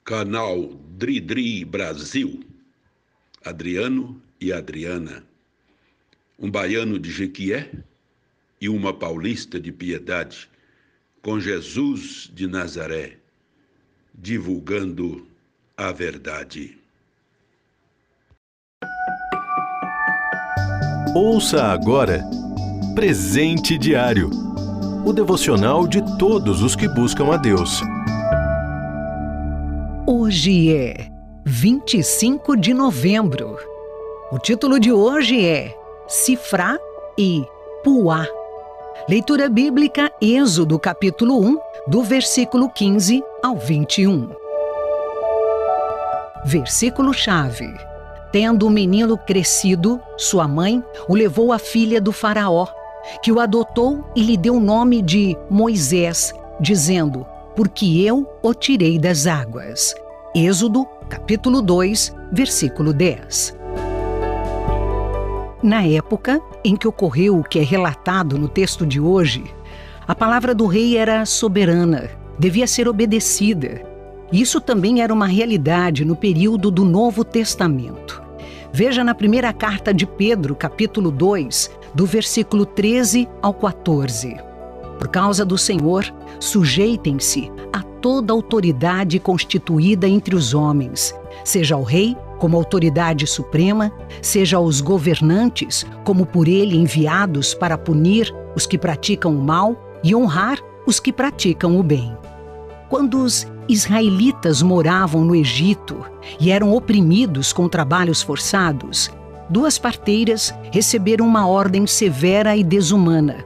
Canal Dri Brasil, Adriano e Adriana, um baiano de Jequié e uma paulista de Piedade, com Jesus de Nazaré, divulgando a verdade. Ouça agora Presente Diário, o devocional de todos os que buscam a Deus. Hoje é 25 de novembro. O título de hoje é Sifrá e Puá. Leitura bíblica, Êxodo capítulo 1, do versículo 15 ao 21. Versículo-chave. Tendo o menino crescido, sua mãe o levou à filha do faraó, que o adotou e lhe deu o nome de Moisés, dizendo: porque eu o tirei das águas. Êxodo, capítulo 2, versículo 10. Na época em que ocorreu o que é relatado no texto de hoje, a palavra do rei era soberana, devia ser obedecida. Isso também era uma realidade no período do Novo Testamento. Veja na primeira carta de Pedro, capítulo 2, do versículo 13 ao 14. Por causa do Senhor, sujeitem-se a toda autoridade constituída entre os homens, seja ao rei como autoridade suprema, seja aos governantes como por ele enviados para punir os que praticam o mal e honrar os que praticam o bem. Quando os israelitas moravam no Egito e eram oprimidos com trabalhos forçados, duas parteiras receberam uma ordem severa e desumana: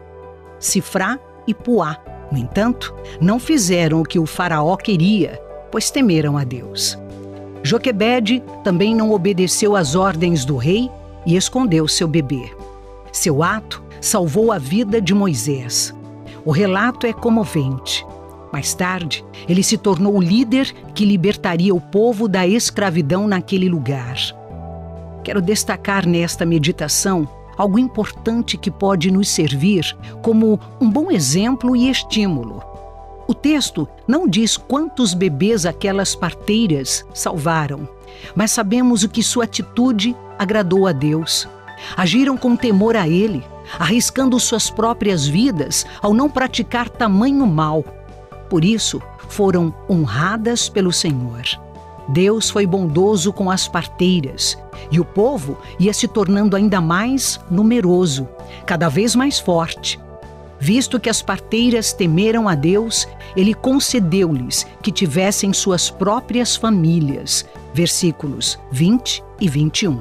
Sifrá e Puá. No entanto, não fizeram o que o faraó queria, pois temeram a Deus. Joquebede também não obedeceu às ordens do rei e escondeu seu bebê. Seu ato salvou a vida de Moisés. O relato é comovente. Mais tarde, ele se tornou o líder que libertaria o povo da escravidão naquele lugar. Quero destacar nesta meditação algo importante que pode nos servir como um bom exemplo e estímulo. O texto não diz quantos bebês aquelas parteiras salvaram, mas sabemos o que sua atitude agradou a Deus. Agiram com temor a Ele, arriscando suas próprias vidas ao não praticar tamanho mal. Por isso, foram honradas pelo Senhor. Deus foi bondoso com as parteiras, e o povo ia se tornando ainda mais numeroso, cada vez mais forte. Visto que as parteiras temeram a Deus, Ele concedeu-lhes que tivessem suas próprias famílias. Versículos 20 e 21.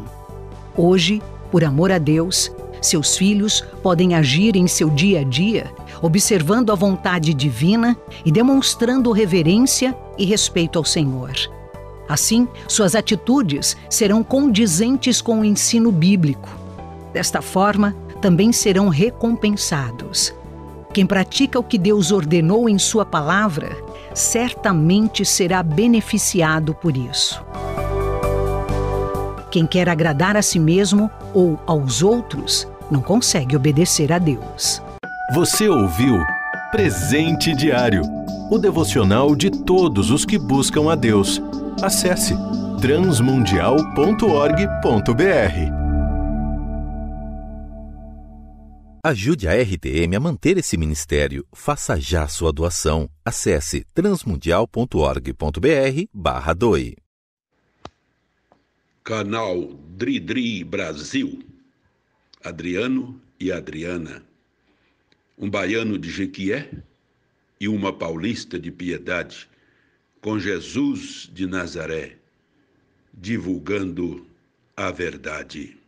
Hoje, por amor a Deus, seus filhos podem agir em seu dia a dia, observando a vontade divina e demonstrando reverência e respeito ao Senhor. Assim, suas atitudes serão condizentes com o ensino bíblico. Desta forma, também serão recompensados. Quem pratica o que Deus ordenou em sua palavra, certamente será beneficiado por isso. Quem quer agradar a si mesmo ou aos outros, não consegue obedecer a Deus. Você ouviu Presente Diário, o devocional de todos os que buscam a Deus. Acesse transmundial.org.br. Ajude a RTM a manter esse ministério. Faça já sua doação. Acesse transmundial.org.br/doe. Canal Dri Brasil, Adriano e Adriana, um baiano de Jequié e uma paulista de Piedade, com Jesus de Nazaré, divulgando a verdade.